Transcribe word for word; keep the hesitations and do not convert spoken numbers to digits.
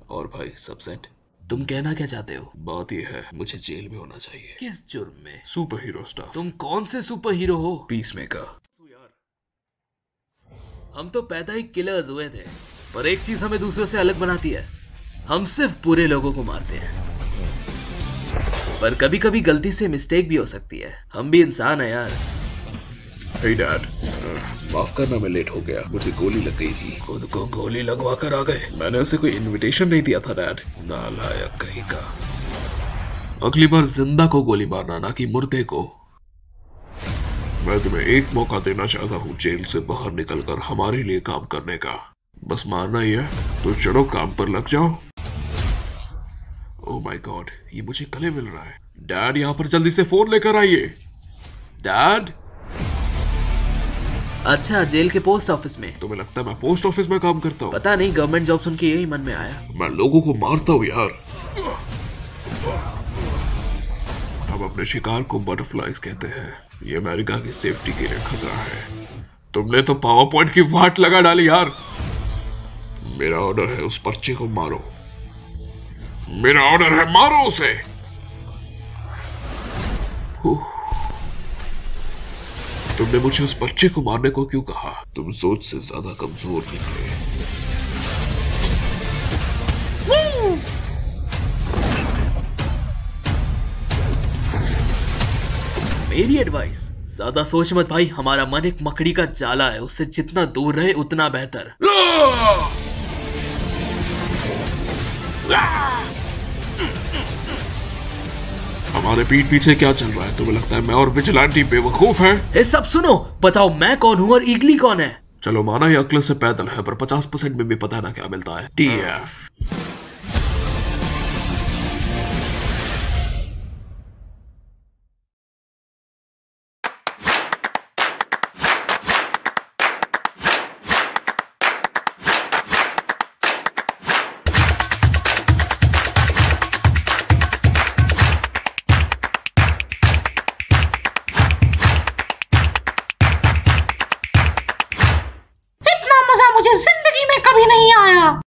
और भाई सब सेट? तुम कहना क्या चाहते हो? बात यह है, मुझे जेल में होना चाहिए। किस जुर्म में? Superhero staff. तुम कौन से सुपर हीरो हो? Peacemaker. हम तो पैदा ही किलर्स हुए थे, पर एक चीज हमें दूसरों से अलग बनाती है, हम सिर्फ बुरे लोगों को मारते हैं। पर कभी कभी गलती से मिस्टेक भी हो सकती है, हम भी इंसान है यार। हे डैड, माफ करना मैं लेट हो गया, मुझे गोली लग गई थी। खुद को गोली लगवा कर आ गए। मैंने उसे कोई इनविटेशन नहीं दिया था डैड। नालायक कहीं का। अगली बार जिंदा को गोली मारना, ना कि मुर्दे को। मैं तुम्हें एक मौका देना चाहता हूँ जेल से बाहर निकलकर हमारे लिए काम करने का। बस मारना ही है तो चलो काम पर लग जाओ। ओह माय गॉड, ये मुझे गले मिल रहा है। डैड यहाँ पर जल्दी से फोन लेकर आइए। डैड। अच्छा, जेल के पोस्ट ऑफिस में? तुम्हें लगता है मैं पोस्ट ऑफिस में काम करता हूँ? पता नहीं, गवर्नमेंट जॉब सुन के यही मन में आया। मैं लोगों को मारता हूँ यार। हम अपने शिकार को बटरफ्लाइज कहते हैं। ये अमेरिका की सेफ्टी के लिए खतरा है। तुमने तो पावर पॉइंट की वाट लगा डाली यार। मेरा ऑर्डर है, उस बच्चे को मारो। मेरा ऑर्डर है, मारो उसे। तुमने मुझे उस बच्चे को मारने को क्यों कहा? तुम सोच से ज्यादा कमजोर निकले। मेरी एडवाइस, ज्यादा सोच मत भाई, हमारा मन एक मकड़ी का जाला है, उससे जितना दूर रहे उतना बेहतर। हमारे पीठ पीछे क्या चल रहा है? तुम्हें लगता है मैं और विजिलेंटी बेवकूफ हैं? ये सब सुनो, बताओ मैं कौन हूँ और ईगली कौन है? चलो माना ये अक्ल से पैदल है, पर पचास परसेंट में भी पता ना क्या मिलता है। T F.